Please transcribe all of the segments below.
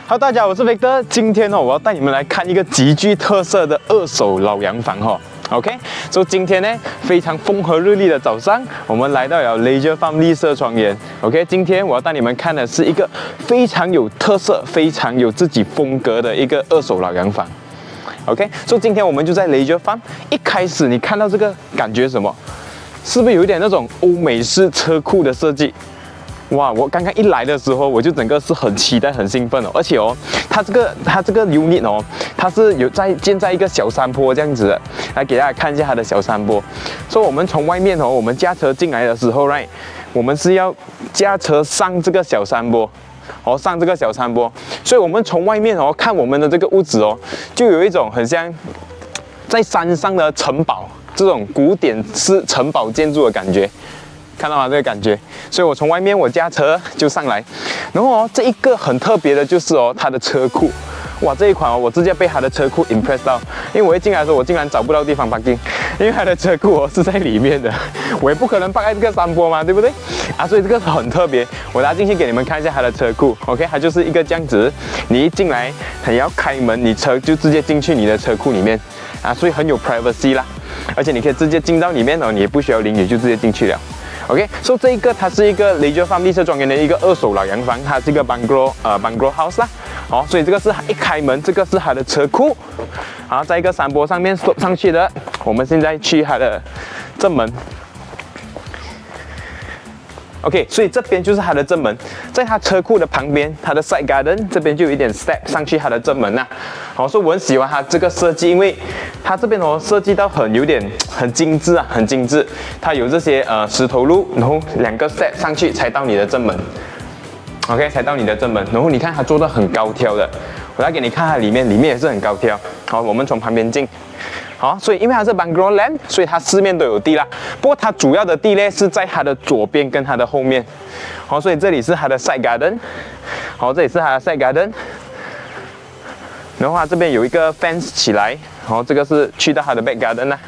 Hello， 大家好，我是 Victor。今天我要带你们来看一个极具特色的二手老洋房OK， 所以今天呢，非常风和日丽的早上，我们来到了 Leisure Farm 绿色庄园。OK， 今天我要带你们看的是一个非常有特色、非常有自己风格的一个二手老洋房。OK， 所以今天我们就在 Leisure Farm。一开始你看到这个感觉什么？是不是有一点那种欧美式车库的设计？哇！我刚刚一来的时候，我就整个是很期待、很兴奋而且它这个 unit 它是有建在一个小山坡这样子的，来给大家看一下它的小山坡。所以我们从外面我们驾车进来的时候 ，right， 我们是要驾车上这个小山坡，上这个小山坡。所以我们从外面看我们的这个屋子就有一种很像在山上的城堡，这种古典式城堡建筑的感觉。看到吗？这个感觉，所以我从外面我驾车就上来，然后这一个很特别的就是它的车库，哇，这一款我直接被它的车库 impress 到，因为我一进来的时候我竟然找不到地方 parking， 因为它的车库是在里面的，我也不可能park在这个山坡嘛，对不对？所以这个很特别，我拿进去给你们看一下它的车库 ，OK， 它就是一个这样子，你一进来你要开门，你车就直接进去你的车库里面所以很有 privacy 啦，而且你可以直接进到里面你也不需要淋雨就直接进去了。OK， 所以这一个它是一个 Leisure Farm 绿色庄园的一个二手老洋房，它是一个 bungalow house 啦。所以这个是一开门，这个是它的车库，在一个山坡上面上去的。我们现在去它的正门。OK， 所以这边就是它的正门，在它车库的旁边，它的 side garden 这边就有一点 step 上去它的正门所以我很喜欢它这个设计，因为它这边设计到有点很精致很精致。它有这些石头路，然后2个 step 上去才到你的正门。OK， 才到你的正门，然后你看它做的很高挑的，我来给你看它里面也是很高挑。好，我们从旁边进。所以因为它是 bungalow land， 所以它四面都有地啦。不过它主要的地呢是在它的左边跟它的后面。所以这里是它的 side garden。这里是它的 side garden。然后它这边有一个 fence 起来，这个是去到它的 back garden 啦。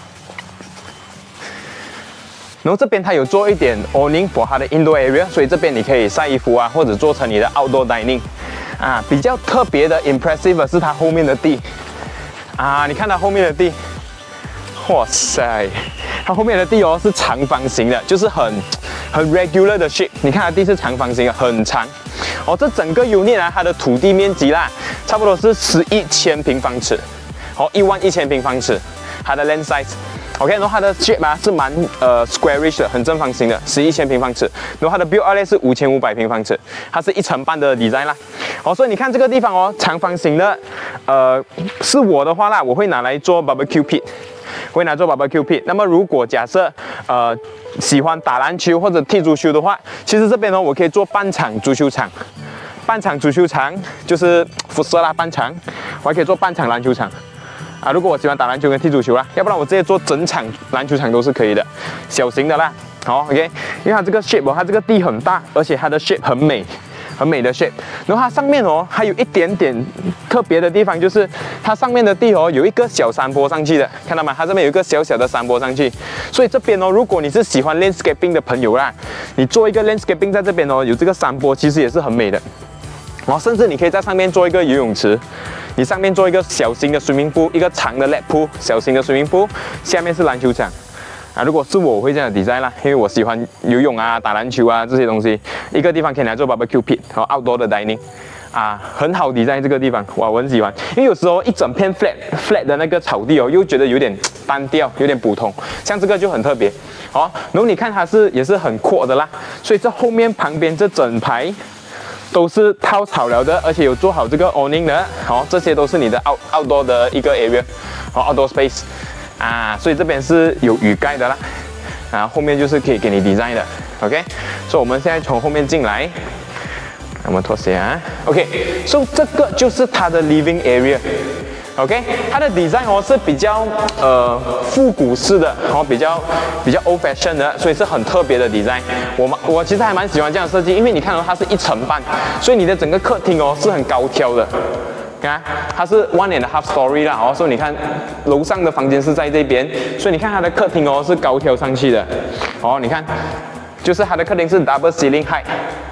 然后这边它有做一点 awning for 它的 indoor area， 所以这边你可以晒衣服或者做成你的 outdoor dining。比较特别的 impressive 的是它后面的地。你看它后面的地，哇塞，它后面的地是长方形的，就是很 regular 的 shape。你看它地是长方形的，很长。这整个 unit 它的土地面积啦，差不多是11,000平方尺，11000平方尺，它的 land size。OK， 然后它的 shape 是蛮squarish 的，很正方形的，11,000平方尺。然后它的 build area 是5500平方尺，它是1层半的 design 啦。所以你看这个地方长方形的，是我的话啦，我会拿来做 barbecue pit， 会拿来做 barbecue pit。那么如果假设喜欢打篮球或者踢足球的话，其实这边我可以做半场足球场，半场足球场就是辐射啦，半场，我还可以做半场篮球场。如果我喜欢打篮球跟踢足球啦，要不然我直接做整场篮球场都是可以的，小型的啦。OK， 因为它这个 shape 它这个地很大，而且它的 shape 很美。很美的 shape， 然后它上面还有一点点特别的地方，就是它上面的地有一个小山坡上去的，看到吗？它这边有一个小小的山坡上去，所以这边如果你是喜欢 landscaping 的朋友啦，你做一个 landscaping 在这边有这个山坡，其实也是很美的。甚至你可以在上面做一个游泳池，你上面做一个小型的 swimming pool， 一个长的 lap pool， 小型的 swimming pool， 下面是篮球场。如果是我会这样的 design 啦，因为我喜欢游泳打篮球这些东西，一个地方可以拿来做 barbecue pit 和 outdoor 的 dining， 很好 design 这个地方，哇，我很喜欢，因为有时候一整片 flat 的那个草地又觉得有点单调，有点普通，像这个就很特别，然后你看它也是很阔的啦，所以这后面旁边这整排都是套草了的，而且有做好这个 awning 的，这些都是你的 outdoor 的一个 area， outdoor space。所以这边是有雨盖的啦，后面就是可以给你 design 的 ，OK， 所以我们现在从后面进来，我们脱鞋OK， 所以这个就是它的 living area，OK， 它的 design 是比较复古式的，比较 old fashion 的，所以是很特别的 design。我其实还蛮喜欢这样的设计，因为你看它是1层半，所以你的整个客厅是很高挑的。它是1.5 story 啦，所以你看楼上的房间是在这边，所以你看它的客厅是高挑上去的，你看，就是它的客厅是 double ceiling height，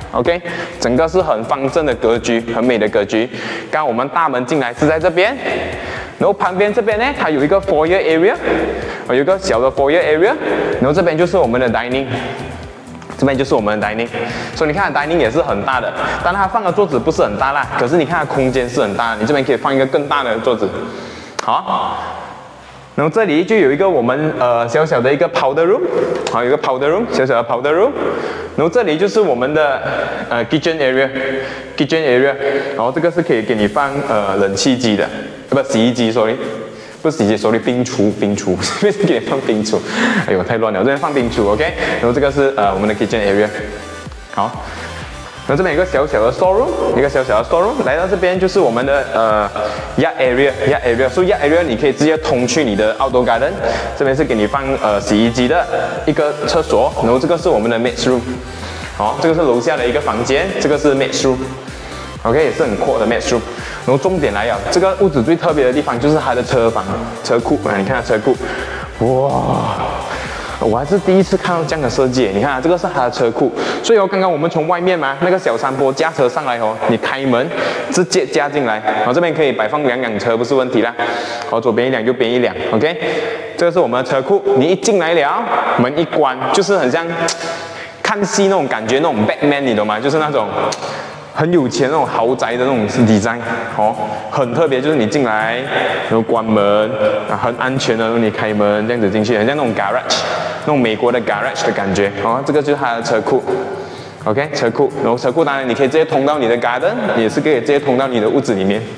OK， 整个是很方正的格局，很美的格局。刚刚我们大门进来是在这边，然后旁边这边呢，它有一个 foyer area， 有一个小的 foyer area， 然后这边就是我们的 dining。这边就是我们的 dining， 所以你看 dining 也是很大的，但它放的桌子不是很大啦，可是你看它空间是很大的，你这边可以放一个更大的桌子，好。然后这里就有一个我们小小的一个 powder room， 好，有一个 powder room， 小小的 powder room。然后这里就是我们的kitchen area， 然后这个是可以给你放冷气机的，不洗衣机 ，sorry。不是洗衣机 ，sorry， 冰橱，这边是给你放冰橱，哎呦太乱了，这边放冰橱 ，OK， 然后这个是我们的 kitchen area， 好，然后这边有一个小小的 storeroom， 来到这边就是我们的yard area， 所以 yard area 你可以直接通去你的 outdoor garden， 这边是给你放洗衣机的一个厕所，然后这个是我们的 maid's room， 好，这个是楼下的一个房间，这个是 maid's room。OK， 也是很阔的 maid's room， 然后重点来了，这个屋子最特别的地方就是它的车库啊，你看它车库，哇，我还是第一次看到这样的设计。你看啊，这个是它的车库，所以刚刚我们从外面嘛那个小山坡驾车上来你开门直接加进来，这边可以摆放2辆车不是问题啦，左边一辆，右边一辆 ，OK， 这个是我们的车库，你一进来了，门一关就是很像看戏那种感觉，那种 Batman 你懂吗？就是那种。很有钱那种豪宅的那种design，很特别，就是你进来，然后关门，很安全的，然后你开门这样子进去，很像那种 garage， 那种美国的 garage 的感觉，这个就是它的车库 ，OK， 车库，然后车库当然你可以直接通到你的 garden， 也是可以直接通到你的屋子里面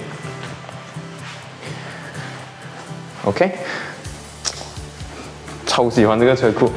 ，OK， 超喜欢这个车库。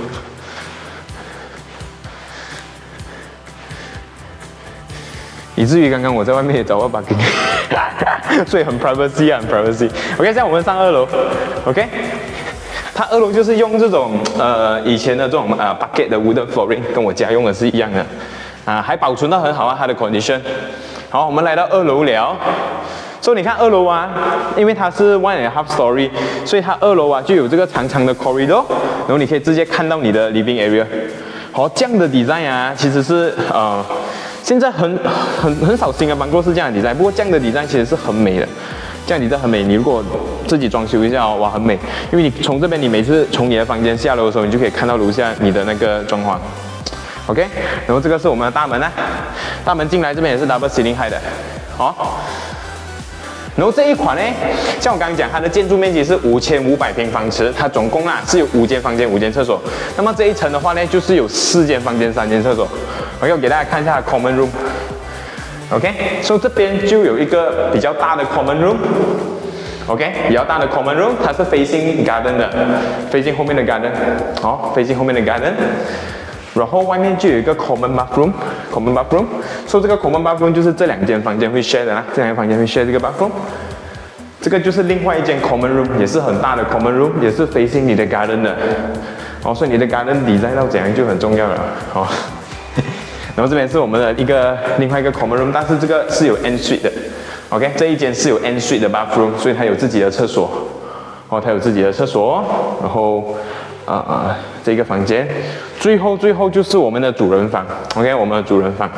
以至于刚刚我在外面也找到 parking， 所以很 privacy 啊，很 privacy。OK， 现在我们上2楼 ，OK， 它2楼就是用这种以前的这种bucket 的 wooden flooring， 跟我家用的是一样的，还保存得很好啊，它的 condition。好，我们来到2楼了。所以你看2楼啊，因为它是 1.5 story， 所以它2楼啊就有这个长长的 corridor， 然后你可以直接看到你的 living area。好，这样的 design 啊，其实是现在很少新的bungalow是这样的 design， 不过这样的 design 其实是很美的，这样 design 很美。你如果自己装修一下哇，很美。因为你从这边，你每次从你的房间下楼的时候，你就可以看到楼下你的那个装潢。OK， 然后这个是我们的大门啊，大门进来这边也是 double ceiling height 的，好。然后这一款呢，像我刚刚讲，它的建筑面积是5500平方尺，它总共是有5间房间、5间厕所。那么这一层的话呢，就是有4间房间、3间厕所。OK， 我给大家看一下 common room。OK， 所以这边就有一个比较大的 common room。OK， 比较大的 common room， 它是 facing garden 的 ，facing 后面的 garden， 好 ，facing 后面的 garden。然后外面就有一个 common bathroom， 所以这个 common bathroom 就是这2间房间会 share 的啦，这2间房间会 share 这个 bathroom。这个就是另外一间 common room， 也是很大的 common room， 也是 facing 你的 garden 的。所以你的 garden design 到怎样就很重要了，然后这边是我们的另外一个 common room， 但是这个是有 ensuite 的。OK， 这一间是有 ensuite 的 bathroom， 所以它有自己的厕所。它有自己的厕所，然后这个房间，最后就是我们的主人房 ，OK， 我们的主人房，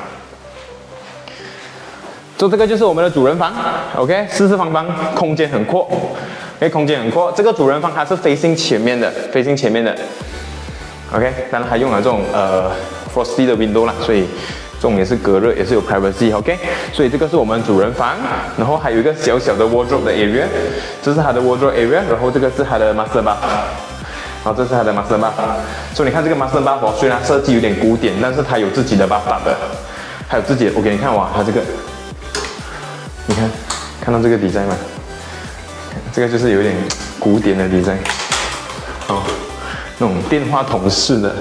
这个就是我们的主人房 ，OK， 四四方方，空间很阔 ，OK， 空间很阔。这个主人房它是facing前面的 ，OK， 当然它用了这种frosty 的 window 啦，所以这种也是隔热，也是有 privacy，OK， 所以这个是我们主人房，然后还有一个小小的 wardrobe 的 area， 这是它的 wardrobe area， 然后这个是它的 master bath。好，这是它的 master bath， 所以你看这个 master bath 虽然设计有点古典，但是它有自己的 bathtub的，还有自己的。OK， 你看哇，它这个，你看到这个 design 吗？这个就是有点古典的 design， 那种电话筒式的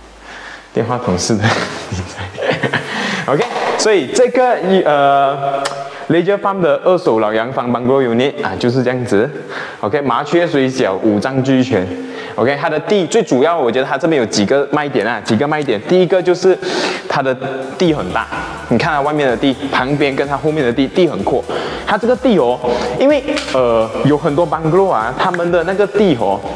design。OK， 所以这个Leisure Farm 的2手老洋房 Bungalow Unit 就是这样子。OK， 麻雀虽小，5脏俱全。OK， 它的地最主要，我觉得它这边有几个卖点。第一个就是它的地很大，你看它外面的地，旁边跟它后面的地很阔。它这个地因为有很多 Bungalow 他们的那个地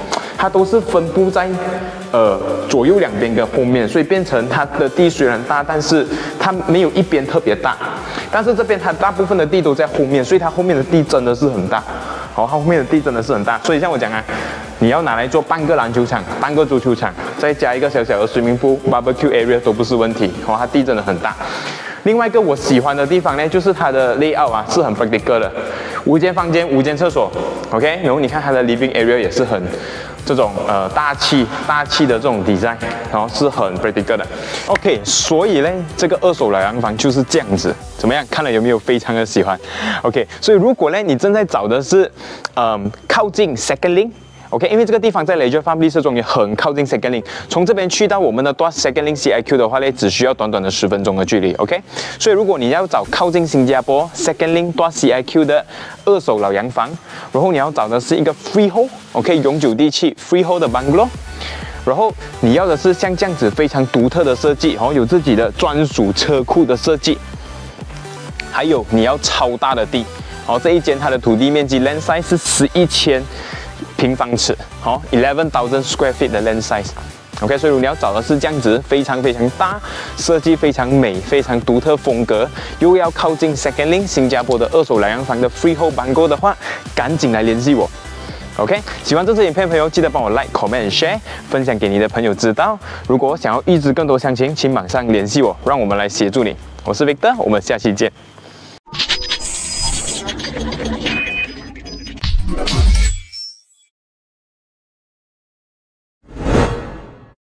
它都是分布在左右两边跟后面，所以变成它的地虽然大，但是它没有一边特别大。但是这边它大部分的地都在后面，所以它后面的地真的是很大。好，它后面的地真的是很大，所以像我讲啊，你要拿来做半个篮球场、半个足球场，再加一个小小的 swimming pool、barbecue area 都不是问题。好，它地真的很大。另外一个我喜欢的地方呢，就是它的 layout 啊是很 practical 的，5间房间，5间厕所 ，OK， 然后你看它的 living area 也是很这种大气的这种 design， 然后是很 practical 的 ，OK， 所以呢，这个二手老洋房就是这样子，怎么样？看了有没有非常的喜欢 ？OK， 所以如果呢你正在找的是靠近 Second Link。OK， 因为这个地方在 Leisure Farm 绿色中也很靠近 Second Link， 从这边去到我们的 Second Link CIQ 的话呢，只需要短短的10分钟的距离。OK， 所以如果你要找靠近新加坡 Second Link CIQ 的二手老洋房，然后你要找的是一个 freehold，OK， 永久地契 freehold 的 bungalow， 然后你要的是像这样子非常独特的设计，有自己的专属车库的设计，还有你要超大的地，这一间它的土地面积 land size 是11,000平方尺，好，11,000 square feet 的 land size。OK， 所以如果你要找的是这样子非常非常大，设计非常美、非常独特风格，又要靠近 Second Link 新加坡的二手老洋房的 freehold bungalow 的话，赶紧来联系我。OK， 喜欢这支影片的朋友，记得帮我 like、comment、share， 分享给你的朋友知道。如果想要预知更多详情，请马上联系我，让我们来协助你。我是 Victor， 我们下期见。